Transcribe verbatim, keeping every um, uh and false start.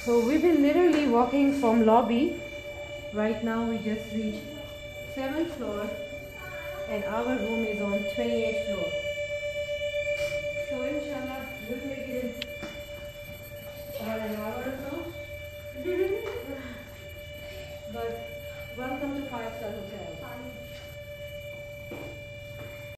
So we've been literally walking from lobby. Right now we just reached seventh floor and our room is on twenty-eighth floor.